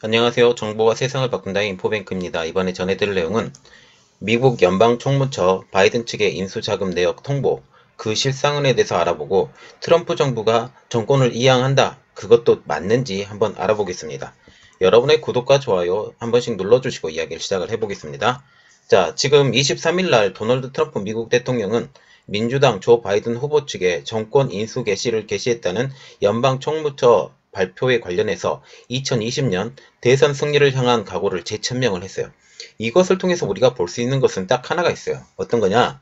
안녕하세요. 정보가 세상을 바꾼다 인포뱅크입니다. 이번에 전해드릴 내용은 미국 연방총무처 바이든 측의 인수자금 내역 통보, 그 실상에 대해서 알아보고 트럼프 정부가 정권을 이양한다. 그것도 맞는지 한번 알아보겠습니다. 여러분의 구독과 좋아요 한 번씩 눌러주시고 이야기를 시작을 해보겠습니다. 자, 지금 23일 날 도널드 트럼프 미국 대통령은 민주당 조 바이든 후보 측에 정권 인수 개시를 개시했다는 연방총무처 발표에 관련해서 2020년 대선 승리를 향한 각오를 재천명을 했어요. 이것을 통해서 우리가 볼 수 있는 것은 딱 하나가 있어요. 어떤 거냐?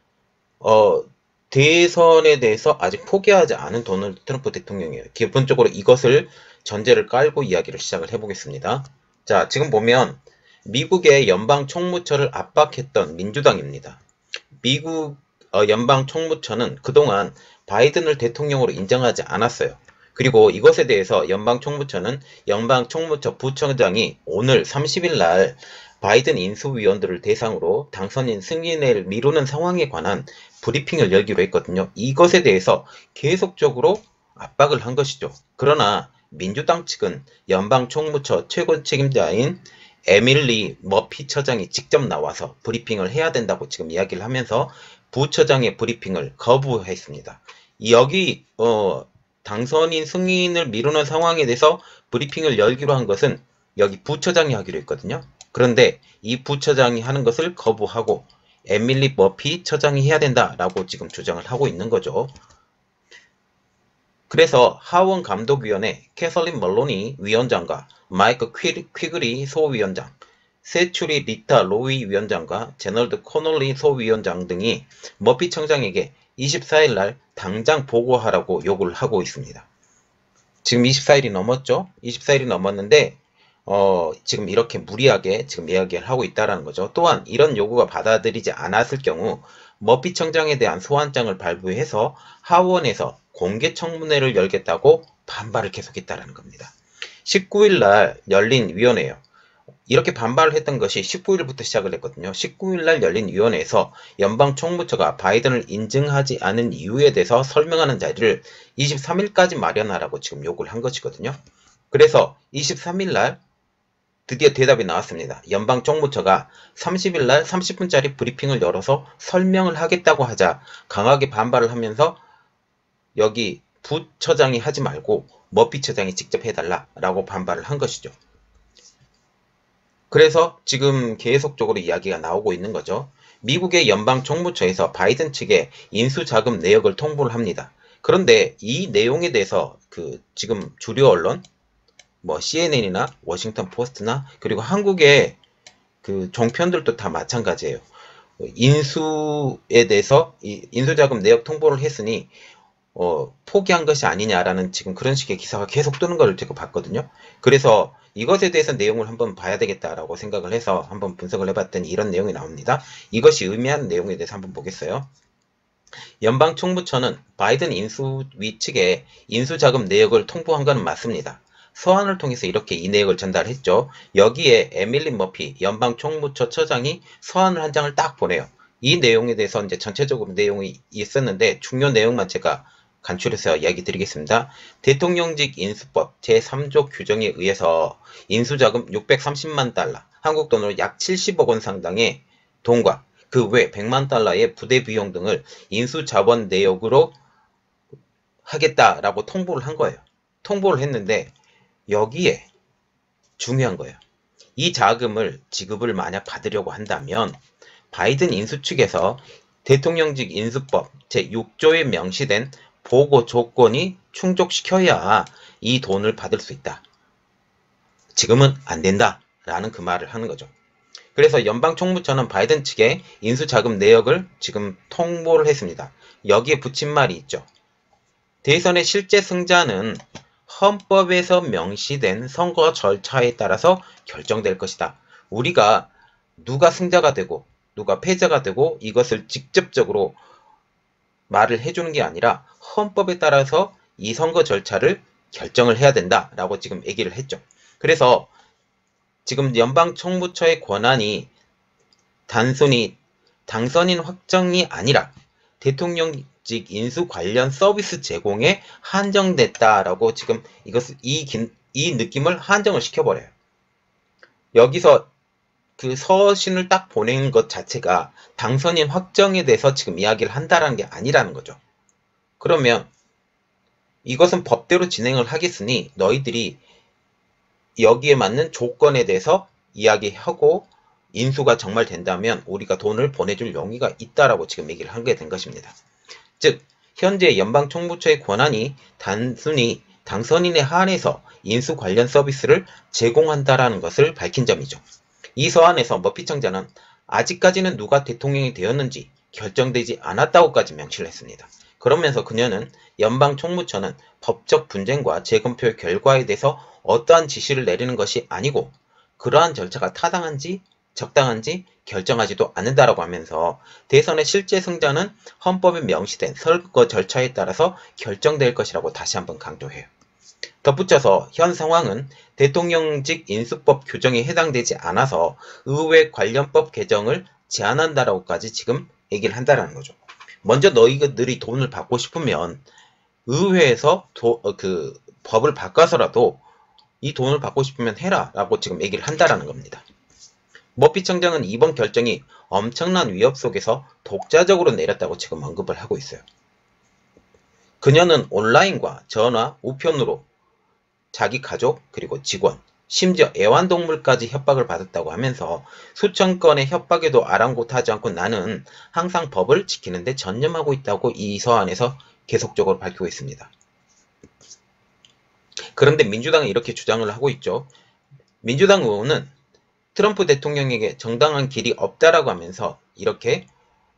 대선에 대해서 아직 포기하지 않은 도널드 트럼프 대통령이에요. 기본적으로 이것을 전제를 깔고 이야기를 시작을 해보겠습니다. 자, 지금 보면 미국의 연방 총무처를 압박했던 민주당입니다. 미국 연방 총무처는 그동안 바이든을 대통령으로 인정하지 않았어요. 그리고 이것에 대해서 연방 총무처는 연방 총무처 부처장이 오늘 30일 날 바이든 인수위원들을 대상으로 당선인 승인을 미루는 상황에 관한 브리핑을 열기로 했거든요. 이것에 대해서 계속적으로 압박을 한 것이죠. 그러나 민주당 측은 연방 총무처 최고 책임자인 에밀리 머피 처장이 직접 나와서 브리핑을 해야 된다고 지금 이야기를 하면서 부처장의 브리핑을 거부했습니다. 여기 당선인 승인을 미루는 상황에 대해서 브리핑을 열기로 한 것은 여기 부처장이 하기로 했거든요. 그런데 이 부처장이 하는 것을 거부하고 에밀리 머피 처장이 해야 된다라고 지금 주장을 하고 있는 거죠. 그래서 하원 감독위원회 캐서린 멀로니 위원장과 마이크 퀴그리 소위원장, 세츄리 리타 로이 위원장과 제널드 코널리 소위원장 등이 머피 청장에게 24일 날 당장 보고하라고 요구를 하고 있습니다. 지금 24일이 넘었죠? 24일이 넘었는데 지금 이렇게 무리하게 지금 이야기를 하고 있다는 거죠. 또한 이런 요구가 받아들이지 않았을 경우 머피 청장에 대한 소환장을 발부해서 하원에서 공개 청문회를 열겠다고 반발을 계속했다는 겁니다. 19일 날 열린 위원회예요. 이렇게 반발을 했던 것이 19일부터 시작을 했거든요. 19일 날 열린 위원회에서 연방 총무처가 바이든을 인증하지 않은 이유에 대해서 설명하는 자리를 23일까지 마련하라고 지금 요구를 한 것이거든요. 그래서 23일 날 드디어 대답이 나왔습니다. 연방 총무처가 30일 날 30분짜리 브리핑을 열어서 설명을 하겠다고 하자 강하게 반발을 하면서 여기 부처장이 하지 말고 머피 처장이 직접 해달라라고 반발을 한 것이죠. 그래서 지금 계속적으로 이야기가 나오고 있는 거죠. 미국의 연방 총무처에서 바이든 측에 인수자금 내역을 통보를 합니다. 그런데 이 내용에 대해서 지금 주류 언론 CNN이나 워싱턴 포스트나 그리고 한국의 종편들도 다 마찬가지예요. 인수에 대해서 인수자금 내역 통보를 했으니 포기한 것이 아니냐라는 지금 그런 식의 기사가 계속 뜨는 걸 제가 봤거든요. 그래서 이것에 대해서 내용을 한번 봐야 되겠다라고 생각을 해서 한번 분석을 해봤더니 이런 내용이 나옵니다. 이것이 의미하는 내용에 대해서 한번 보겠어요. 연방 총무처는 바이든 인수위 측에 인수자금 내역을 통보한 것은 맞습니다. 서한을 통해서 이렇게 이 내역을 전달했죠. 여기에 에밀리 머피 연방 총무처 처장이 서한을 한 장을 딱 보내요. 이 내용에 대해서 이제 전체적으로 내용이 있었는데 중요 내용만 제가 간추려서 이야기 드리겠습니다. 대통령직 인수법 제3조 규정에 의해서 인수자금 630만 달러, 한국 돈으로 약 70억 원 상당의 돈과 그 외 100만 달러의 부대 비용 등을 인수자본 내역으로 하겠다라고 통보를 한 거예요. 통보를 했는데 여기에 중요한 거예요. 이 자금을 지급을 만약 받으려고 한다면 바이든 인수 측에서 대통령직 인수법 제6조에 명시된 보고 조건이 충족시켜야 이 돈을 받을 수 있다. 지금은 안 된다. 라는 그 말을 하는 거죠. 그래서 연방총무처는 바이든 측에 인수자금 내역을 지금 통보를 했습니다. 여기에 붙인 말이 있죠. 대선의 실제 승자는 헌법에서 명시된 선거 절차에 따라서 결정될 것이다. 우리가 누가 승자가 되고 누가 패자가 되고 이것을 직접적으로 말을 해주는 게 아니라 헌법에 따라서 이 선거 절차를 결정을 해야 된다라고 지금 얘기를 했죠. 그래서 지금 연방총무처의 권한이 단순히 당선인 확정이 아니라 대통령직 인수 관련 서비스 제공에 한정됐다라고 지금 이 느낌을 한정을 시켜버려요. 여기서 그 서신을 딱 보낸 것 자체가 당선인 확정에 대해서 지금 이야기를 한다라는 게 아니라는 거죠. 그러면 이것은 법대로 진행을 하겠으니 너희들이 여기에 맞는 조건에 대해서 이야기하고 인수가 정말 된다면 우리가 돈을 보내줄 용의가 있다라고 지금 얘기를 하게 된 것입니다. 즉 현재 연방총무처의 권한이 단순히 당선인에 한해서 인수 관련 서비스를 제공한다라는 것을 밝힌 점이죠. 이 서한에서 머피 청자는 아직까지는 누가 대통령이 되었는지 결정되지 않았다고까지 명시를 했습니다. 그러면서 그녀는 연방총무처는 법적 분쟁과 재검표 결과에 대해서 어떠한 지시를 내리는 것이 아니고 그러한 절차가 타당한지 적당한지 결정하지도 않는다라고 하면서 대선의 실제 승자는 헌법에 명시된 선거 절차에 따라서 결정될 것이라고 다시 한번 강조해요. 덧붙여서 현 상황은 대통령직 인수법 규정에 해당되지 않아서 의회 관련법 개정을 제한한다라고까지 지금 얘기를 한다는 거죠. 먼저 너희들이 돈을 받고 싶으면 의회에서 법을 바꿔서라도 이 돈을 받고 싶으면 해라 라고 지금 얘기를 한다는 겁니다. 머피 청장은 이번 결정이 엄청난 위협 속에서 독자적으로 내렸다고 지금 언급을 하고 있어요. 그녀는 온라인과 전화, 우편으로 자기 가족 그리고 직원, 심지어 애완동물까지 협박을 받았다고 하면서 수천 건의 협박에도 아랑곳하지 않고 나는 항상 법을 지키는 데 전념하고 있다고 이 서한에서 계속적으로 밝히고 있습니다. 그런데 민주당은 이렇게 주장을 하고 있죠. 민주당 의원은 트럼프 대통령에게 정당한 길이 없다라고 하면서 이렇게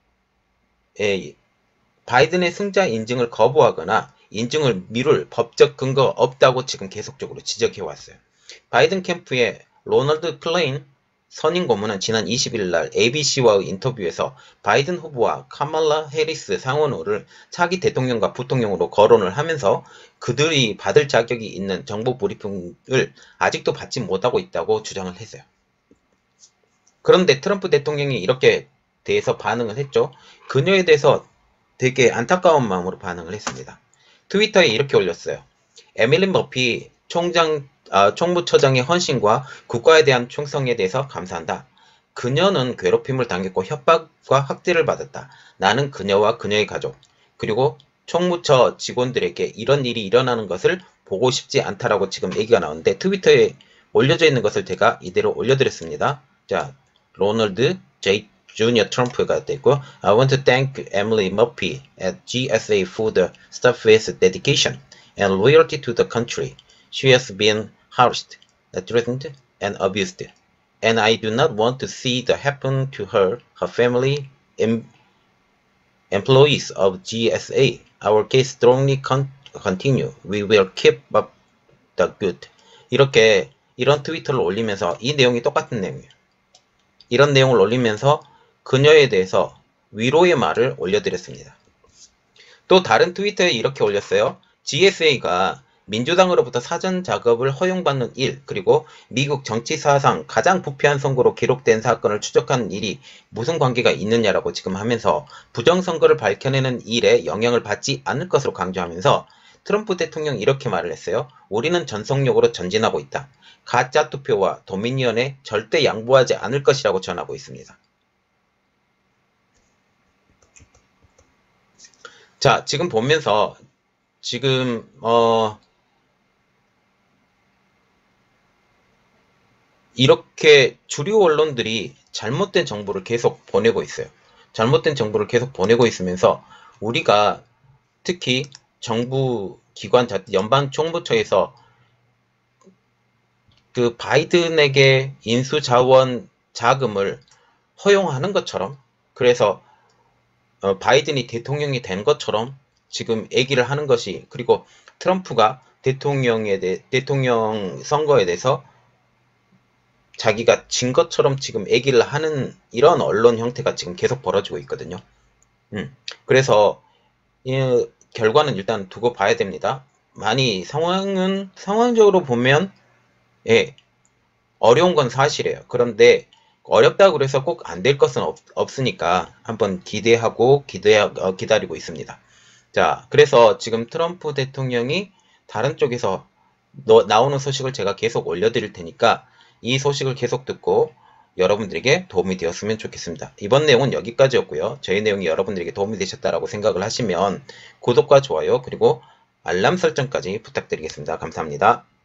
바이든의 승자 인증을 거부하거나 인증을 미룰 법적 근거가 없다고 지금 계속적으로 지적해왔어요. 바이든 캠프의 로널드 클레인 선임 고문은 지난 20일 날 ABC와의 인터뷰에서 바이든 후보와 카말라 해리스 상원호를 차기 대통령과 부통령으로 거론을 하면서 그들이 받을 자격이 있는 정보 브리핑을 아직도 받지 못하고 있다고 주장을 했어요. 그런데 트럼프 대통령이 이렇게 대해서 반응을 했죠. 그녀에 대해서 되게 안타까운 마음으로 반응을 했습니다. 트위터에 이렇게 올렸어요. 에밀리 머피 총무처장의 헌신과 국가에 대한 충성에 대해서 감사한다. 그녀는 괴롭힘을 당했고 협박과 학대를 받았다. 나는 그녀와 그녀의 가족 그리고 총무처 직원들에게 이런 일이 일어나는 것을 보고 싶지 않다라고 지금 얘기가 나오는데 트위터에 올려져 있는 것을 제가 이대로 올려드렸습니다. 자, 로널드 J. Junior Trump가 됐고 I want to thank Emily Murphy at GSA for the steadfast dedication and loyalty to the country. She has been harassed, threatened, and abused, and I do not want to see that happen to her, her family, employees of GSA. Our case strongly continue. We will keep up the good. 이런 트위터를 올리면서 이 내용이 똑같은 내용이에요. 이런 내용을 올리면서 그녀에 대해서 위로의 말을 올려드렸습니다. 또 다른 트위터에 이렇게 올렸어요. GSA가 민주당으로부터 사전 작업을 허용받는 일, 그리고 미국 정치사상 가장 부패한 선거로 기록된 사건을 추적하는 일이 무슨 관계가 있느냐라고 지금 하면서 부정선거를 밝혀내는 일에 영향을 받지 않을 것으로 강조하면서 트럼프 대통령이 이렇게 말을 했어요. 우리는 전속력으로 전진하고 있다. 가짜 투표와 도미니언에 절대 양보하지 않을 것이라고 전하고 있습니다. 자, 지금 보면서 지금 이렇게 주류 언론들이 잘못된 정보를 계속 보내고 있어요. 잘못된 정보를 계속 보내고 있으면서 우리가 특히 정부 기관 연방 총무처에서 그 바이든에게 인수자원 자금을 허용하는 것처럼 그래서 바이든이 대통령이 된 것처럼 지금 얘기를 하는 것이 그리고 트럼프가 대통령 선거에 대해서 자기가 진 것처럼 지금 얘기를 하는 이런 언론 형태가 지금 계속 벌어지고 있거든요. 그래서 이 결과는 일단 두고 봐야 됩니다. 많이 상황적으로 보면 예, 어려운 건 사실이에요. 그런데 어렵다고 그래서 꼭 안 될 것은 없으니까 한번 기대하고 기다리고 있습니다. 자, 그래서 지금 트럼프 대통령이 다른 쪽에서 나오는 소식을 제가 계속 올려드릴 테니까 이 소식을 계속 듣고 여러분들에게 도움이 되었으면 좋겠습니다. 이번 내용은 여기까지였고요. 저희 내용이 여러분들에게 도움이 되셨다라고 생각을 하시면 구독과 좋아요 그리고 알람 설정까지 부탁드리겠습니다. 감사합니다.